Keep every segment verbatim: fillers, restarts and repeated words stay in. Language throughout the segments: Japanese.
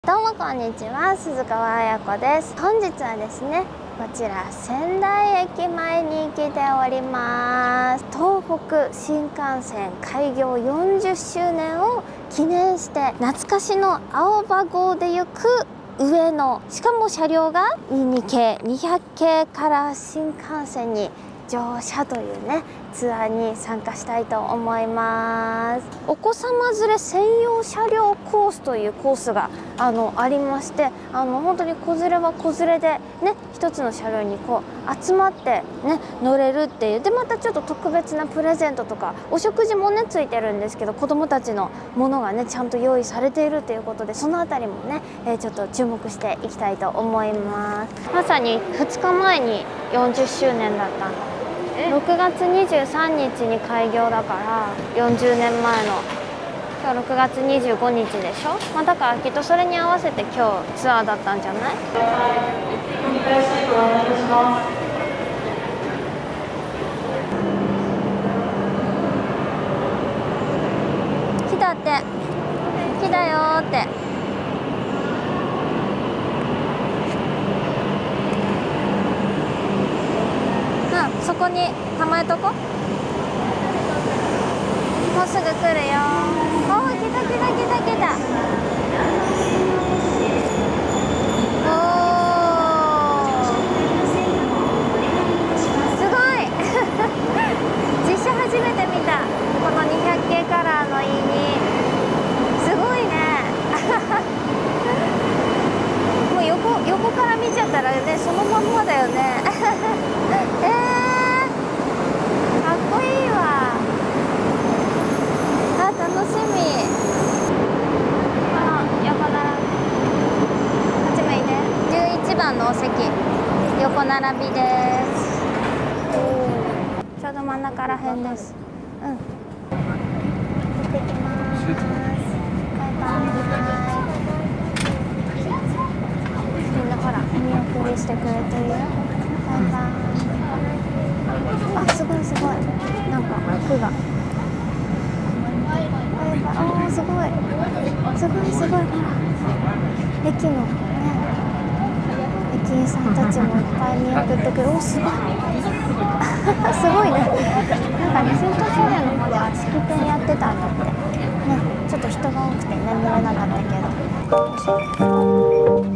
どうもこんにちは、鈴川彩子です。本日はですね、こちら仙台駅前に来ております。東北新幹線開業よんじゅっしゅうねんを記念して懐かしの青葉号で行く上野、しかも車両が イーツーケーにひゃく系から新幹線に乗車というねツアーに参加したいと思います。お子様連れ専用車両コースというコースがあのありまして、あの本当に子連れは子連れでね一つの車両にこう集まってね乗れるっていう。でまたちょっと特別なプレゼントとかお食事もねついてるんですけど、子どもたちのものがねちゃんと用意されているということで、そのあたりもね、えー、ちょっと注目していきたいと思います。まさにふつかまえによんじゅっしゅうねんだったの。ろくがつにじゅうさんにちに開業だからよんじゅうねんまえの今日ろくがつにじゅうごにちでしょ、まあ、だからきっとそれに合わせて今日ツアーだったんじゃない？来たって来たよーって。そこに構えとこ。もうすぐ来るよ。おー、来た来た来た来た。おー、すごい実写初めて見た。このにひゃく系カラーの イーツー すごいねもう横横から見ちゃったらねそのまんまだよねえーかっこいいわ。あ、楽しみ。この横並びこっち向いてじゅういちばんのお席横並びです。ちょうど真ん中らへんです。うん、行ってきます。バイバイ。みんなほらお見送りしてくれてるよ。バイバイ。あ、すごいすごい。なんか服が。ああ、すごい。すごいすごい。ほら。駅のね。駅員さんたちもいっぱい見送ってくる。お、すごい。すごいね。なんかね、セントフォーレの方では式典やってたんだって。ね、ちょっと人が多くてね、見れなかったけど。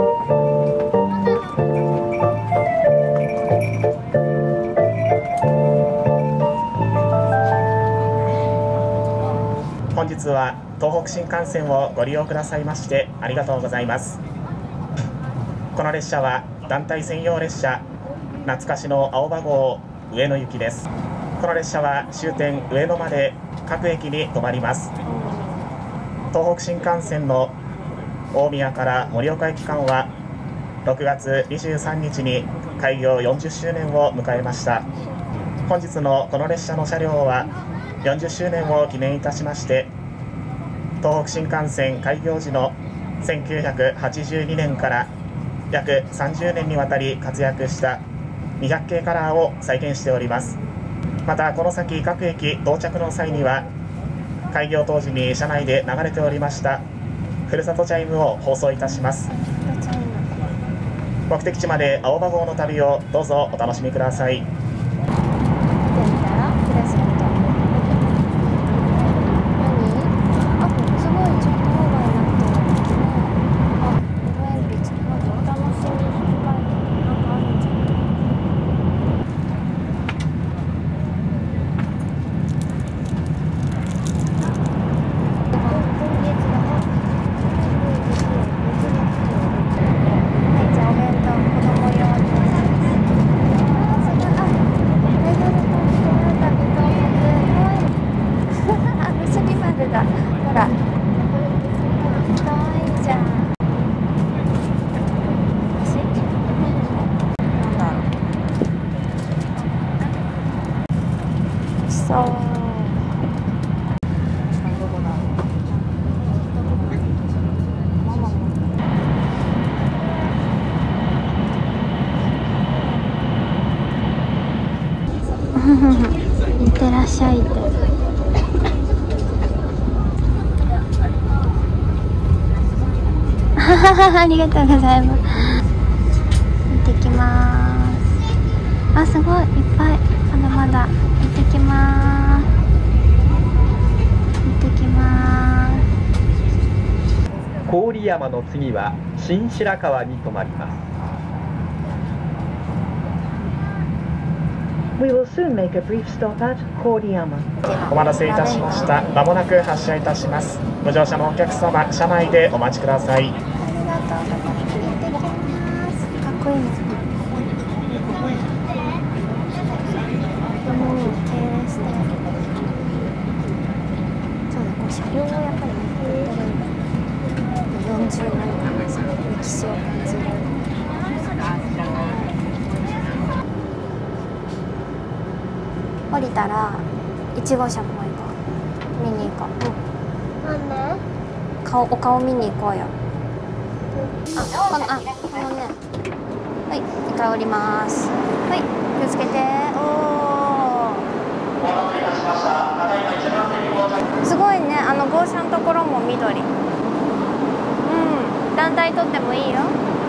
本日は東北新幹線をご利用くださいましてありがとうございます。この列車は団体専用列車懐かしの青葉号上野行きです。この列車は終点上野まで各駅に止まります。東北新幹線の大宮から盛岡駅間はろくがつにじゅうさんにちに開業よんじゅっしゅうねんを迎えました。本日のこの列車の車両はよんじゅっしゅうねんを記念いたしまして、東北新幹線開業時のせんきゅうひゃくはちじゅうにねんから約さんじゅうねんにわたり活躍したにひゃく系カラーを再現しております。またこの先各駅到着の際には開業当時に車内で流れておりましたふるさとチャイムを放送いたします。目的地まで青葉号の旅をどうぞお楽しみください。 いってらっしゃいって。はありがとうございます。行ってきます。あ、すごいいっぱい、まだまだ。行ってきます。行ってきます。 郡山の次は新白河に停まります。 We will soon make a brief stop at Koriyama. お待たせいたしました。まもなく発車いたします。ご乗車のお客様、車内でお待ちください。 ありがとうございます。かっこいいね。うん、敬礼して。そうだ、こう車両をやっぱり見てるんだ。よんじゅうねんかんのさ、歴史を感じる。降りたらいち号車の方行こう。見に行こう。なんで？顔、お顔見に行こうよ。あ、この、あ、このね。はい、一回降ります。はい、気をつけて。おー。すごいね、あの号車のところも緑。うん、団体撮ってもいいよ。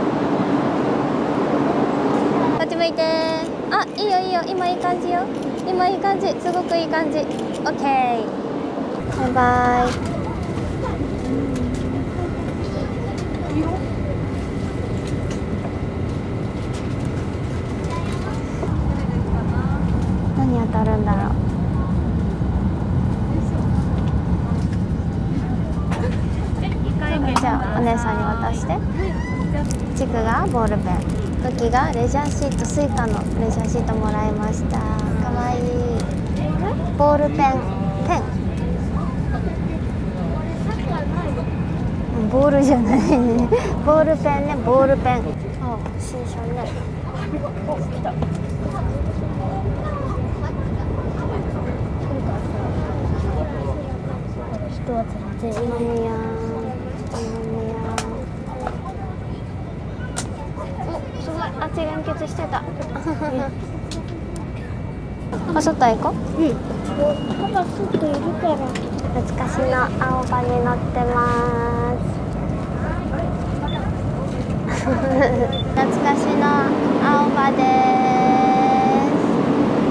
こっち向いて。あ、いいよいいよ、今いい感じよ。今いい感じ、すごくいい感じ。オッケー。バイバイ。何当たるんだろう。じゃあお姉さんに渡して。チクがボールペン。トキがレジャーシート、スイカのレジャーシートもらいました。かわいい。ボールペン、ペン。ボールじゃないね。ボールペンね、ボールペン。あ、新車ね。お、来た。人は全然いないや。あっち連結してた。あ、外行こう。うん。パパ外いるから。懐かしの青葉に乗ってます。懐かしの青葉です。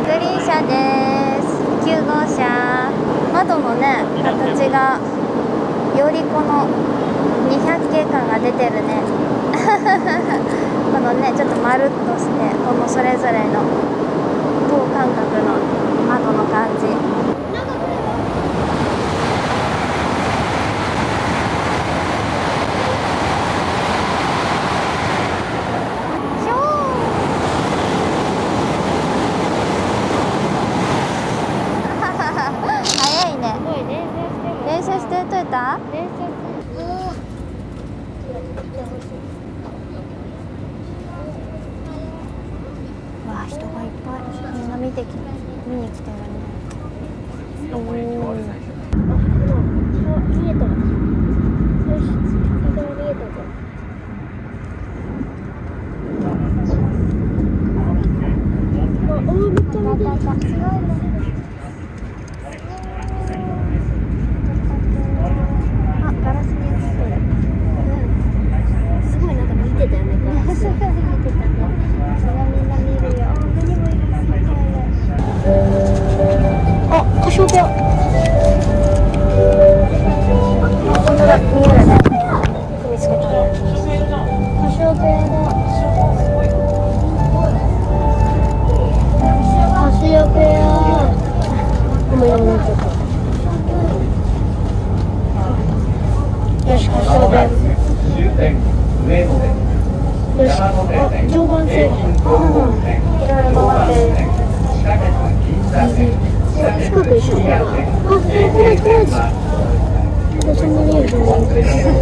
グリーン車です。きゅう号車。窓のね、形がよりこのにひゃく系感が出てるね。このね、ちょっとまるっとしてこのそれぞれの等間隔の窓の感じ。早いね。練習してといた？練習してわあ、人がいっぱい。みんな見てき見に来てるね。おお。見えた。よし、見えたぞ。あ、おお、めっちゃ見てる。すごいね。あ、ガラスに映ってる。すごいなんか見てたよね。ガラス。すごい見てたね。それみんな見るよ。あ、目にもいる。あ、カシオペア。あ、本当だ、見えるね。見つけたね。カシオペアだ。カシオペア。ごめんごめん、ちょっと。よし、カシオペア。よし、あ、常磐線。うん、いろいろ回ってる。近く一緒だ。あ、これこれ。これそんなにいいじゃない。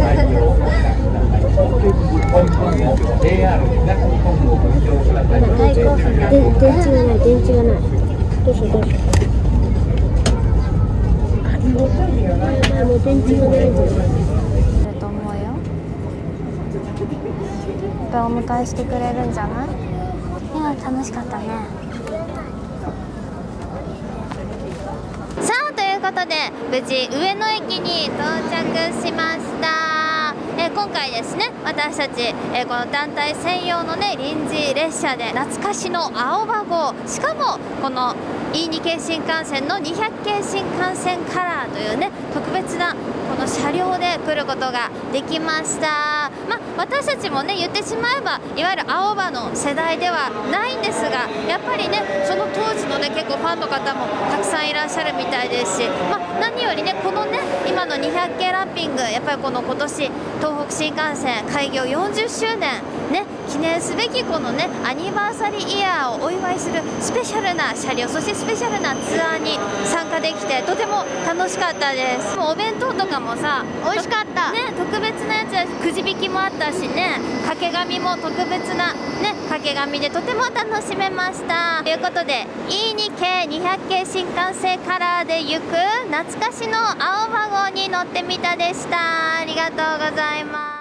で、電池がない、電池がない。どうしようどうしよう。もう電池がないんだよ。と思うよ。やっぱりお迎えしてくれるんじゃない？いや、楽しかったね。さあ、ということで無事上野駅に到着しました。 えー、今回ですね、私たち、えー、この団体専用のね臨時列車で懐かしの青葉号、しかもこの イーツー 系新幹線のにひゃく系新幹線カラーというね特別なこの車両で来ることができました。まあ、私たちもね言ってしまえばいわゆる青葉の世代ではないんですが、やっぱりねその当時のね結構ファンの方もたくさんいらっしゃるみたいですし、まあ、何よりねこのね今のにひゃく系ラッピング、やっぱりこの今年東北新幹線開業よんじゅっしゅうねんね記念すべきこのねアニバーサリーイヤーをお祝いするスペシャルな車両、そしてスペシャルなツアーに参加できてとても楽しかったです。もうお弁当とかもさ美味しかったね、特別なやつはくじ引きもあったしね、掛け紙も特別なね掛け紙でとても楽しめました。ということで イーツー 系にひゃく系新幹線カラーで行く懐かしの青葉号に乗ってみたでした。ありがとうございます。